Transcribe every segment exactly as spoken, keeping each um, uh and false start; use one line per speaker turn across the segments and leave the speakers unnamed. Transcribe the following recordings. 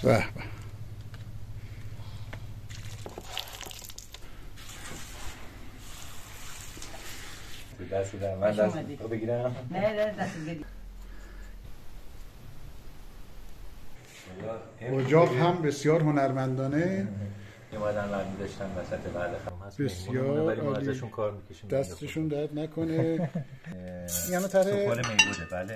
به به
دست بدم من دست رو بگیرم.
نه نه دست بگیرم.
اجاق هم بسیار هنرمندانه
اومدن برمی داشتن وسط بعد خم هست
بسیار
ولی ما ازشون کار میکشیم
دستشون درد نکنه. یعنی تره
سفال میگوده. بله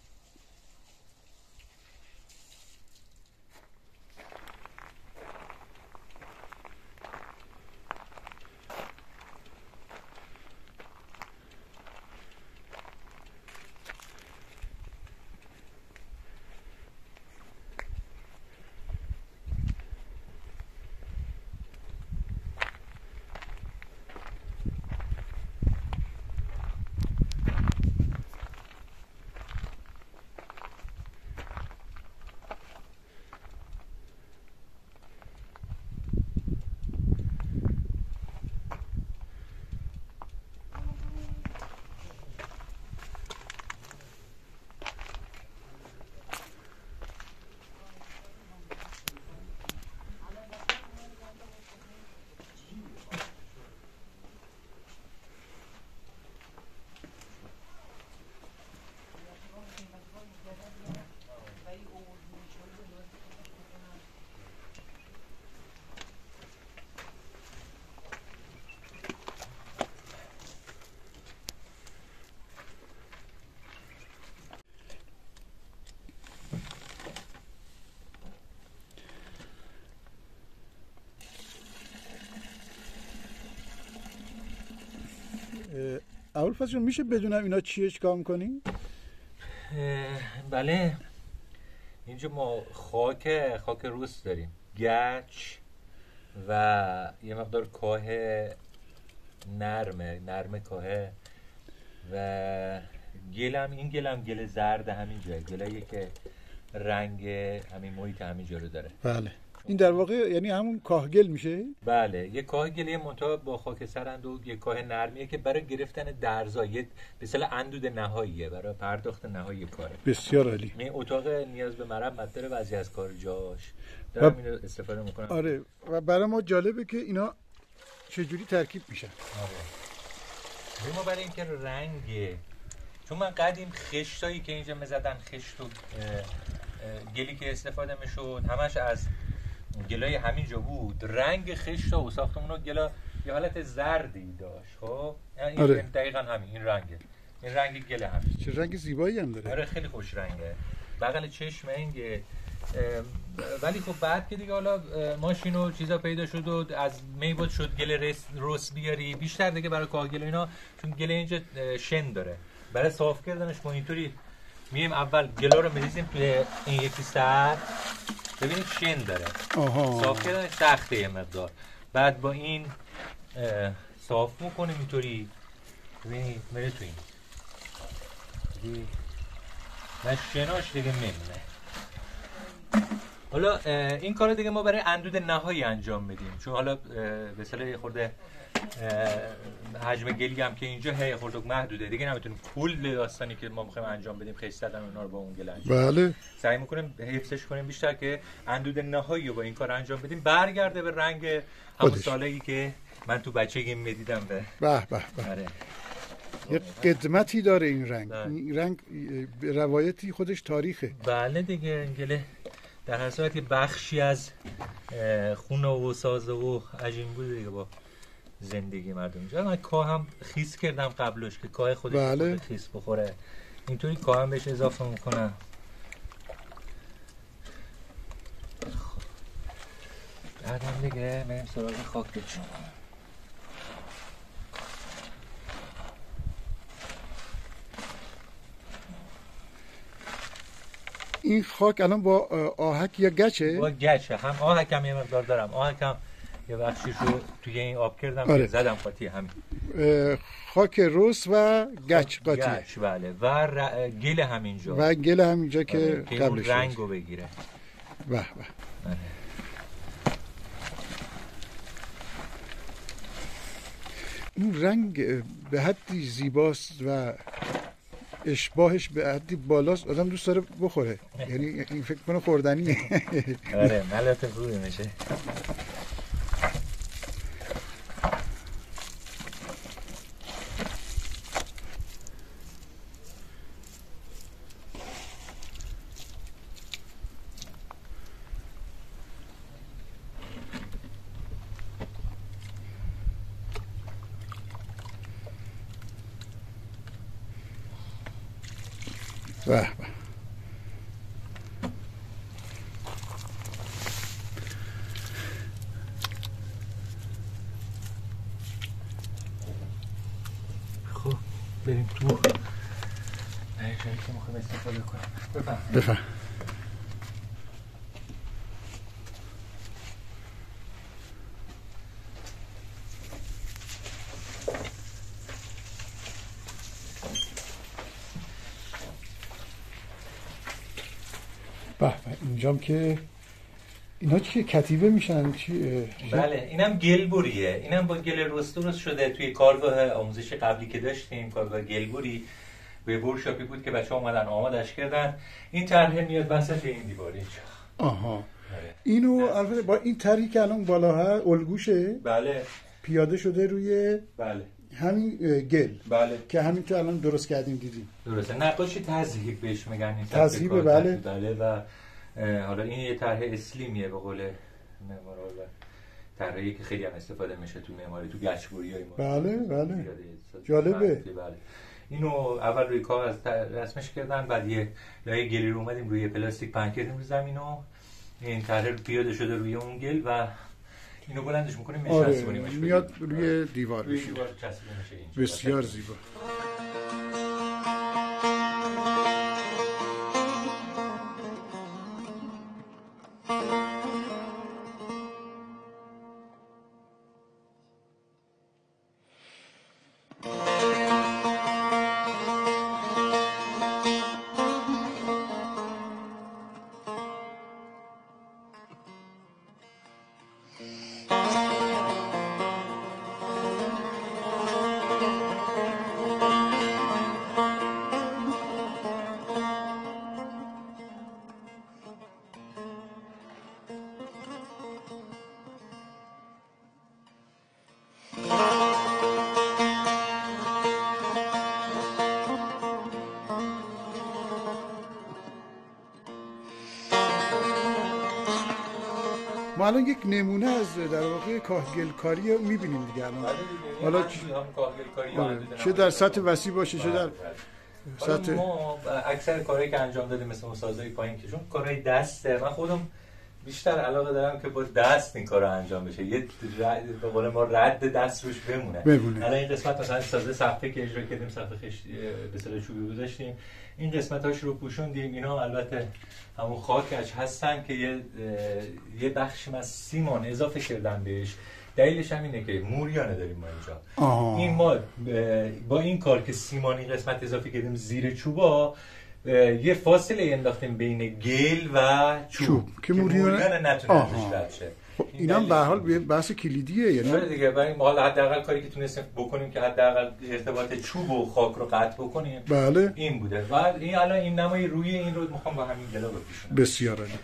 ابوالفضل جون میشه بدونم اینا چیه چیکار میکنی؟
بله اینجا ما خاک خاک روس داریم، گچ و یه مقدار کاه نرمه نرمه کاهه و گلم. این گلم گل زرد همین جای گلاییه که رنگ همین محیط همین جا رو داره.
بله این در واقع یعنی همون کاهگل میشه؟
بله یه کاهگل منتها با خاک سرند و یه کاه نرمیه که برای گرفتن درزا یه به اصطلاح اندود نهاییه، برای پرداخت نهایی کاره.
بسیار عالی.
این اتاق نیاز به مرمت داره، بعضی از کار جاش دارم اینو استفاده میکنم.
آره و برای ما جالبه که اینا چجوری ترکیب میشن.
آره ما برای اینکه رنگ، چون من قدیم خشتایی که اینجا میزدن خشت و گلی که استفاده میشد همش از گلای همینجا بود، رنگ خشت و ساختمون گلا یه حالت زردی داشت. خب این آره. دقیقاً همین این رنگه، این رنگ گل همین.
چه رنگ زیبایی هم داره.
آره خیلی خوش رنگه، بغل چشم اینگه. ولی خب بعد که دیگه حالا ماشین و چیزا پیدا شد و از میبود شد گل رس بیاری بیشتر دیگه برای کاهگل اینا، چون گل اینجا شن داره، برای صاف کردنش ما اینطوری میایم اول گلا رو میریزیم توی این یکی سر، ببینید شن داره. آها. صاف کردنش سخته یه مقدار، بعد با این صاف میکنیم اینطوری، ببینید میره تو این نه شناش دیگه میمونه. حالا این کار دیگه ما برای اندود نهایی انجام میدیم، چون حالا به اصطلاح یه خورده حجم گلی هم که اینجا هی خورده محدوده دیگه، نمیتونیم کل داستانی که ما میخوایم انجام بدیم خیلی زدن اونا رو با اون گل انجام.
بله
سعی میکنیم حفظش کنیم بیشتر که اندود نهایی رو با این کار انجام بدیم، برگرده به رنگ همون سالایی که من تو بچگی میدیدم. به
به به
آره.
یه قدمتی داره این رنگ. ده. این رنگ روایتی خودش تاریخه.
بله دیگه گل در هر صورت بخشی از خونه و سازه و عجین بود دیگه با زندگی مردم اینجا. من کاه هم خیس کردم قبلش که کاه خودش
بله.
خود خیس بخوره، اینطوری کاه هم بهش اضافه میکنم. بعدم دیگه بریم سراغ خاک بچینم.
این خاک الان با آهک یا گچه؟
با گچه، هم آهک هم یه مقدار دارم، آهک هم یه بخشیش رو توی این آب کردم. آره. زدم قاطی همین
خاک رس و گچ قاطی.
گچ بله و ر... گل همینجا
و گل همینجا که
آره. که
قبلش
رنگ رو بگیره.
به به
آره.
اون رنگ به حدی زیباست و اشباهش به حدی بالاست آدم دوست داره بخوره، یعنی این فکر کنه خوردنیه.
آره ملات خوبی میشه.
به به.
خب بریم تو نه جایی که میخوایم استفاده کنیم. بفهم
بفهم. به به. اینجام که اینا چیه؟ کتیبه میشن چی؟
بله اینم گلبوریه. اینم با گل رست درست شده. توی کارگاه آموزش قبلی که داشتیم، کارگاه گلبوری به ورکشاپی بود که بچه‌ها اومدن آمادش کردن. این طرح میاد وسط این دیوار اینجا.
آها. اینو البته با این طرحی که الان بالا هست الگوشه.
بله.
پیاده شده روی
بله.
همین گل.
بله.
که همین که الان درست کردیم دیدیم.
درسته. نقاشی تذهیب بهش میگن. این
تذهیب بله.
بله و حالا این یه طرح اسلیمیه به قول معمارا و طرحی که خیلی هم استفاده میشه تو معماری، تو گچبوریای ما.
بله بله. جالبه.
بله. اینو اول روی کاغذ رسمش کردن، بعد یه لایه گلی رو اومدیم روی پلاستیک پهن کردیم رو زمینو. این طرح پیاده شده روی اون گل و اینو بلندش می‌کنیم می‌چسبونیمش.
آره میاد روی دیوار
روی دیوار چسبونده میشه.
بسیار زیبا. ما الان یک نمونه از در واقع کاهگلکاری رو می‌بینیم دیگه الان. حالا چه در سطح وسیع باشه چه در
سطح ما اکثر کارهایی که انجام دادیم مثل مسازهای پایین که چون کارهای دسته، من خودم بیشتر علاقه دارم که با دست این کارو انجام بشه، یه به قول ما رد دست روش بمونه.
بمونه.
الان این قسمت مثلا سازه سقفی که اجرا کردیم، سقف خشتی به اصطلاح چوبی گذاشتیم، این قسمتاش رو پوشوندیم. اینا البته همون خاکش هستن که یه یه بخشی از سیمان اضافه کردن بهش. دلیلش هم اینه که موریانه داریم ما اینجا.
آه.
این ما با این کار که سیمانی قسمت اضافه کردیم زیر چوبا، یه فاصله انداختیم بین گل و چوب, چوب.
که موریانه
نتونه ازش رد شه.
خب اینم به هر حال بحث کلیدیه، یعنی
آره دیگه. برای ما حداقل کاری که تونستیم بکنیم که حداقل ارتباط چوب و خاک رو قطع بکنیم.
بله.
این بوده. و این الان این نمای روی این رو میخوام با همین گلا بپوشونم.
بسیار عالی.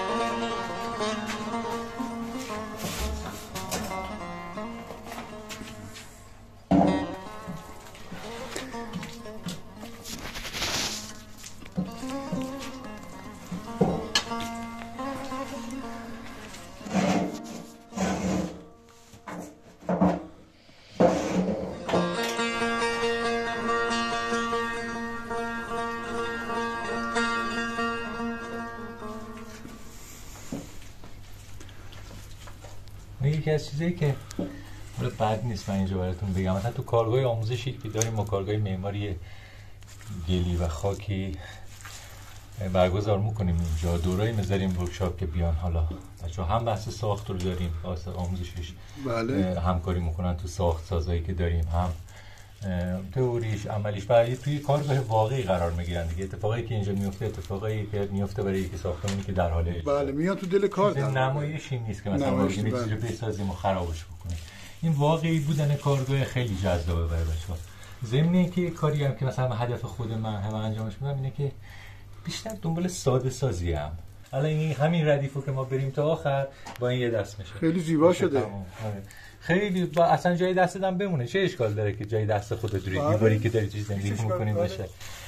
یکی از چیزایی که حالا بد نیست من اینجا براتون بگم، مثلا تو کارگاه آموزشی که داریم ما کارگاه معماری گلی و خاکی برگزار میکنیم اینجا، دورایی میذاریم ورکشاپ که بیان، حالا بچه‌ها هم بحث ساخت رو داریم آموزشش،
بله.
همکاری میکنن تو ساخت سازایی که داریم، هم تئوریش عملیش، برای توی کارگاه واقعی قرار میگیرن دیگه. اتفاقایی که اینجا میفته اتفاقایی که میفته برای یکی ساختمانی که در حال
بله میاد تو دل کار، در
نمایشی نیست که مثلا ما چیزی رو بسازیم و خرابش بکنیم. این واقعی بودن کارگاه خیلی جذابه برای بچه‌ها. ضمن اینکه کاری هم که مثلا هدف خود من هم انجامش میدم اینه که بیشتر دنبال ساده سازی ام. الان این همین ردیفو که ما بریم تا آخر با این یه دست میشه.
خیلی زیبا شده.
خیلی با اصلا جای دستت هم بمونه. چه اشکال داره که جای دست خودت روی دیواری که داری چیز زندگی می‌کنی باشه.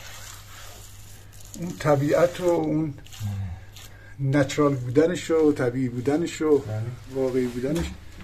اون طبیعت و اون نچرال بودنش و طبیعی بودنش و واقعی بودنش.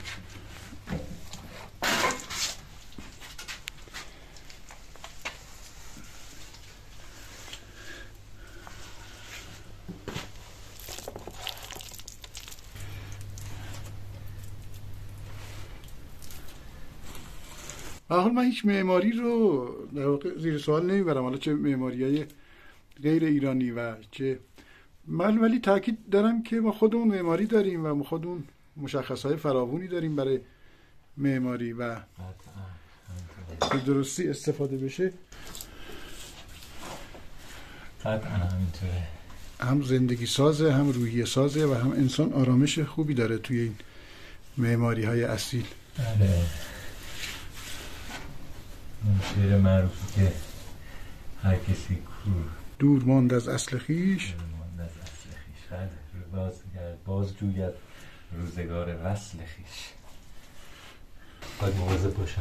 به حال من هیچ معماری رو در واقع زیر سوال نمیبرم، حالا چه معماریای غیر ایرانی و چه من، ولی تاکید دارم که ما خودمون معماری داریم و ما خودمون مشخصهای فراوانی داریم برای معماری و به درستی استفاده بشه
قطعا همینطوره.
هم زندگی سازه، هم روحیه سازه و هم انسان آرامش خوبی داره توی این معماری های اصیل.
بله. اون شعر معروفی که هر کسی کو
دور ماند از اصل خویش،
دور ماند از اصل خویش، خیلی باز باز جوید روزگار وصل خویش. باید مواظب باشم.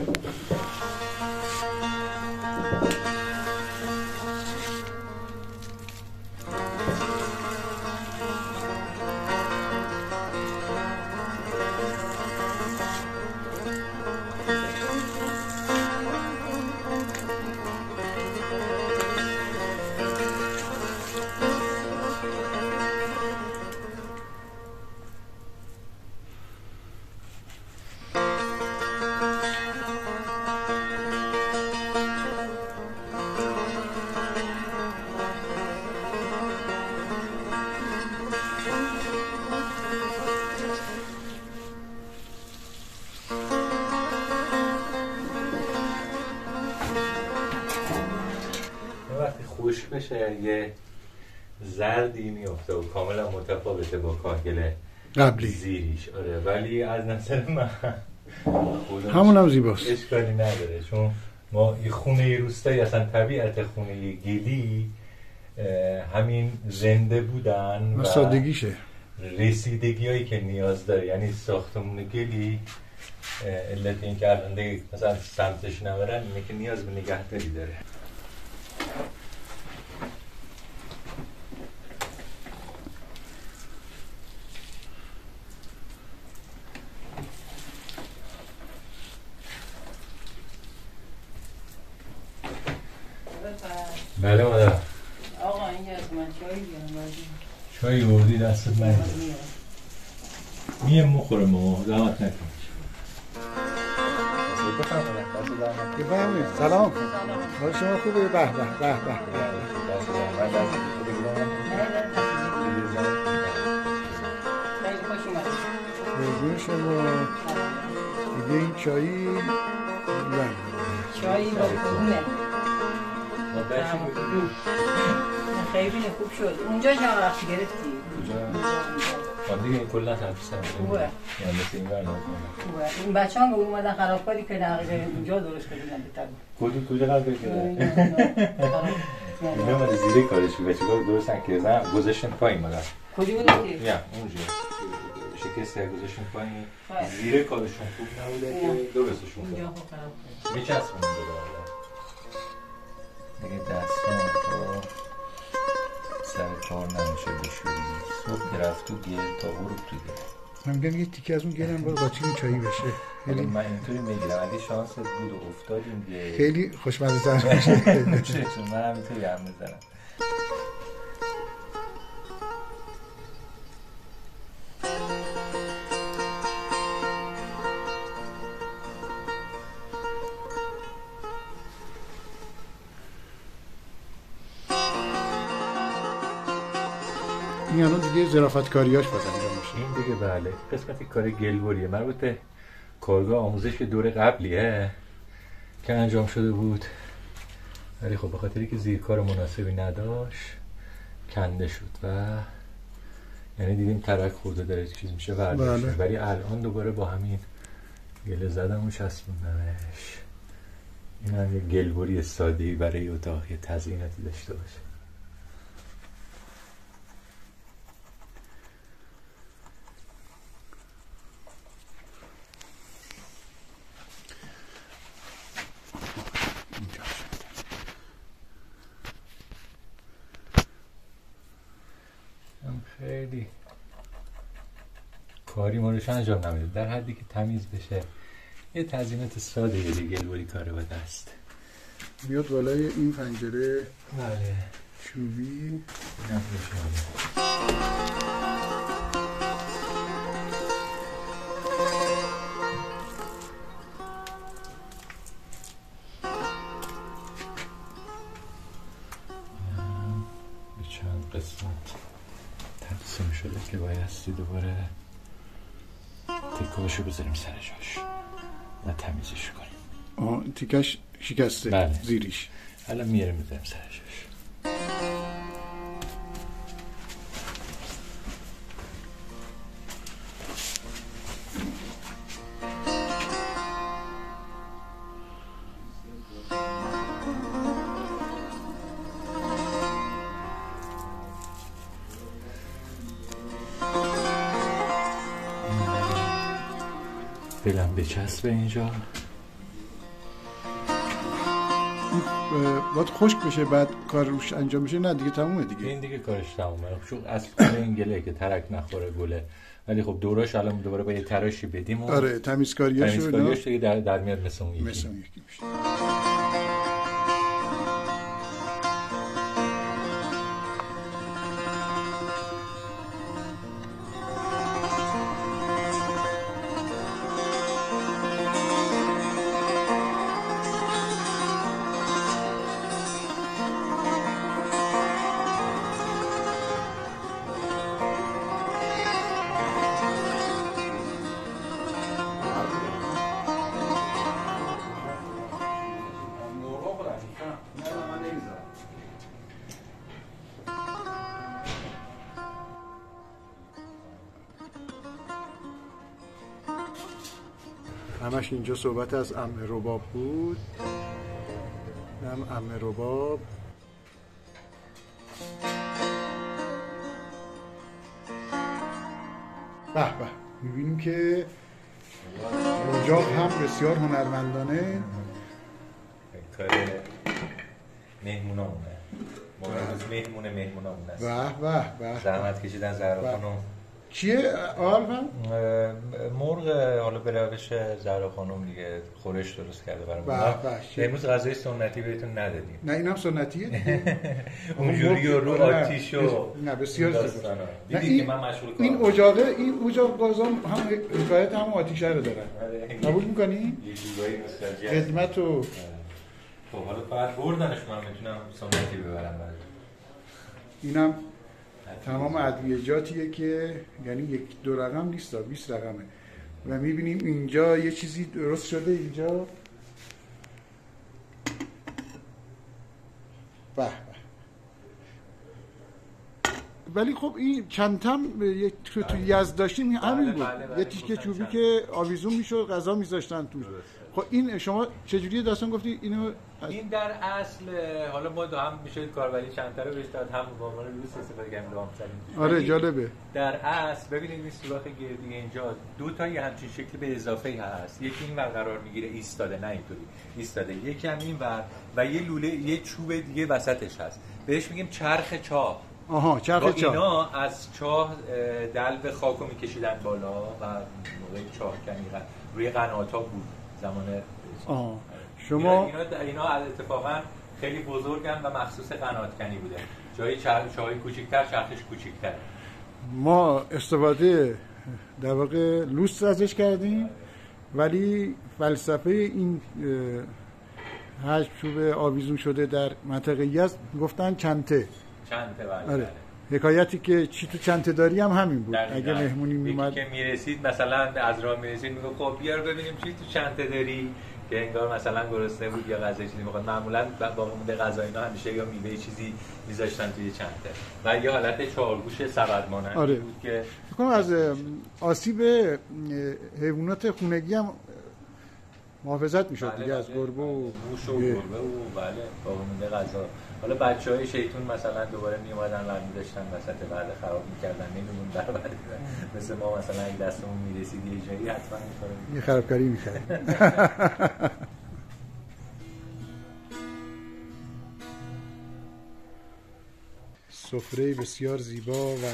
خوش بشه یه زردی میفته و کاملا متفاوته با کاهگل
قبلی
زیریش. آره ولی از نظر من
همون هم زیباست،
اشکالی نداره، چون ما یه خونه روستایی اصلا طبیعت خونه گلی همین زنده بودن و
سادگیشه،
رسیدگی هایی که نیاز داره. یعنی ساختمون گلی علت این که الان دیگه مثلا سمتش نبرن اینه که نیاز به نگهداری داره. بله مادر.
آقا این از من چایی بیارم بازی.
چایی بردی دستت من میم مخوره ماما زحمت نکن.
بفرمایید. سلام. حال شما خوبه؟ به به به به.
خیلی خوش اومدید.
قربون شما. دیگه این چایی
چایی با کدومه؟ خیلی خوب شد. اونجا چه وقتی گرفتی؟
اونجا دیگه کلا تفسیر
خوبه.
یعنی مثل این برنامه
خوبه. این بچه‌ها رو اومدن خرابکاری که دقیقاً اونجا درست کردن بهتر.
کدوم کجا قرار بگیره؟ اینا ما زیر کارش بود. چیکار درست نکردن گذاشتن پایین مدار.
کجا بودی؟
نه اونجا. شکسته گذاشتن پایین. زیر کارشون خوب نبوده که درستشون
اونجا خوب خراب
کرد. میچسبون دوباره. دیگه دستان تو سر کار نمیشه بشوری. صبح که رفت تو گل تا غروب تو گل.
من میگم یه تیکه از اون گلم برو با چین چایی بشه.
خیلی من اینطوری میگیرم اگه شانست بود و افتادیم گل
خیلی خوشمزه تر میشه.
چون من همینطوری هم میزنم.
این الان دیگه ظرافت‌کاریاش باز انجام میشه.
این دیگه بله قسمتی کار گلبوریه مربوط به کارگاه آموزش دور قبلیه که انجام شده بود، ولی خب به خاطری که زیر کار مناسبی نداشت کنده شد و یعنی دیدیم ترک خورده داره چیز میشه برداشت. ولی الان دوباره با همین گله زدم و چسبوندمش. این هم یه گلبوری ساده‌ای برای اتاق یه تزییناتی داشته باشه. خیلی کاری ما روش انجام نمیده، در حدی که تمیز بشه. یه تزیینات ساده یه دیگه گلبوری کاره با دست
بیاد بالای این پنجره.
بله
چوبی
به چند قسمت تقسیم شده که بایستی دوباره تکه‌هاشو بذاریم سر جاش و تمیزش کنیم.
آه تیکش شکسته.
بله.
زیریش
الان میاریم بذاریم سر جاش. فعلا بچسب اینجا.
باید خشک بشه بعد کار روش انجام بشه؟ نه دیگه تمومه دیگه.
این دیگه کارش تمومه. چون اصلا این گله که ترک نخوره گله، ولی خب دوراش الان دوباره با یه تراشی بدیم.
آره تمیزکاریاش رو
تمیزکاریاش دیگه در, در میاد مثل اون یکی.
مثل اون یکی میشه. همش اینجا صحبت از عمه رباب بود. هم عمه رباب به به. میبینیم که اجاق هم بسیار هنرمندانه
کار مهمونامونه. مهمون مهمون مهمونامونه است.
به به به.
زحمت کشیدن زهرا خانم.
چیه آلفا؟
مرغ حالا به روش زهرا خانم دیگه خورش درست کرده برامون. امروز غذای سنتی بهتون ندادیم.
نه اینم سنتیه.
اونجوری رو آتیش و
نه بسیار زیبا.
دیدی که من مشغول کارم.
این اجاقه این اجاق بازم هم حکایت هم آتیشه رو دارن. قبول می‌کنی؟
یه جورایی نوستالژی.
خدمت و
خب حالا بعد بردنش من میتونم سنتی ببرم بعد.
اینم تمام ادویجاتیه که یعنی یک دو رقم نیست، بیست رقمه. و میبینیم اینجا یه چیزی درست شده اینجا. به به. ولی خب این چندتم یک تو تو یزد داشتیم همین بود.
بله بله
یه تیکه چوبی که آویزون میشد غذا میذاشتن توش. خب این شما چجوری داستان گفتی اینو؟
این در اصل حالا ما هم میشه کاربری چند تا رو بهش داد، هم به عنوان روز استفاده کردیم لام زدیم.
آره جالبه.
در اصل ببینید این سوراخ گردی اینجا دو تا یه همچین شکل به اضافه هست. یکی این ور قرار میگیره ایستاده، نه اینطوری ایستاده، یکی هم این ور و یه لوله یه چوب دیگه وسطش هست. بهش میگیم چرخ چاه.
آها چرخ چاه.
اینا از چاه دلو خاکو میکشیدن بالا و موقع چاه کنی روی قنات‌ها بود زمان.
آها شما
اینا اینا, اینا اتفاقا خیلی بزرگن و مخصوص قناتکنی بوده. جای چاهای کوچیک‌تر چرخش کوچیک‌تر.
ما استفاده در واقع لوست ازش کردیم، ولی فلسفه این هشت چوب آویزون شده در منطقه یزد گفتن چنته.
چنته بله.
آره. حکایتی که چی تو چنته داری هم همین بود. اگه مهمونی میومد
که میرسید مثلا از راه میرسید میگه خب بیار ببینیم چی تو چنته داری، که انگار مثلا گرسنه بود یا غذا چیزی میخواد. معمولا باقی مونده غذا اینا همیشه یا میوه چیزی میذاشتن توی چنته و یه حالت چهارگوش سبد مانند
آره.
بود که
فکر کنم از آسیب حیوانات خونگی هم محافظت میشد
بله
دیگه از
بله،
گربه و
موش و گربه و بله باقی مونده غذا. حالا بچهای شیطون مثلا دوباره میومدن و می‌داشتن وسط وعده خراب می‌کردن، نمی‌مون در وعده. مثل ما مثلا اگه دستمون میرسید یه جایی حتما می‌خوریم
یه خرابکاری می‌کرد. سفره بسیار زیبا و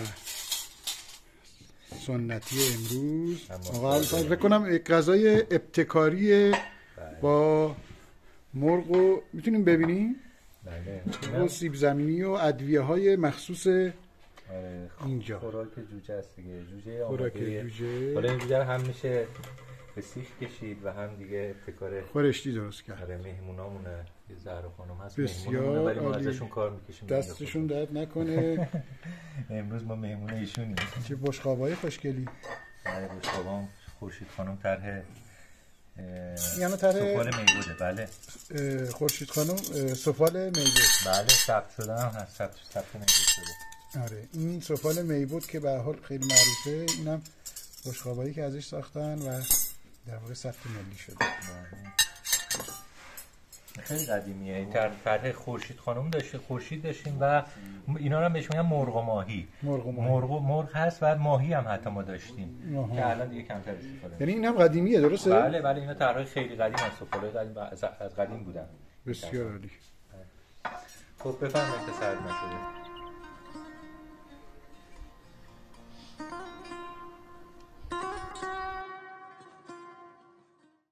سنتی امروز. واقعا فکر کنم غذای ابتکاری با مرغ رو میتونیم ببینیم.
بله.
با سیب زمینی و ادویه‌های مخصوص
آره
اینجا.
خوراک جوجه است دیگه. جوجه
خوراک
آماده.
جوجه.
حالا این جوجه رو هم میشه به سیخ کشید و هم دیگه ابتکار
خورشتی درست کرد.
آره مهمونامونه یه زهرا خانم هست
بسیار
ولی ما
عالی.
ازشون کار میکشیم.
دستشون درد نکنه.
امروز ما مهمون ایشونیم.
چه بشقابای خوشگلی.
آره بشقابام خورشید خانم طرح
یعنی طرح
سفال میگوده. بله
خورشید خانم سفال میگود.
بله ثبت شده هم هست. ثبت ثبت میگود شده.
آره این سفال میگود که به هر حال خیلی معروفه. اینم بشقابایی که ازش ساختن و در واقع ثبت ملی شده.
خیلی قدیمیه. این طرح خورشید خانم داشته، خورشید داشتیم و اینا رو هم بهش میگن مرغ و ماهی.
مرغ و ماهی.
مرغ و مرغ هست و ماهی هم حتی ما داشتیم آها. که الان دیگه کمتر استفاده.
یعنی این هم قدیمیه درسته؟
بله بله اینا طرح‌های خیلی قدیم از سفال قدیم از قدیم بودن.
بسیار عالی.
خب بفرمایید که سرد نشده.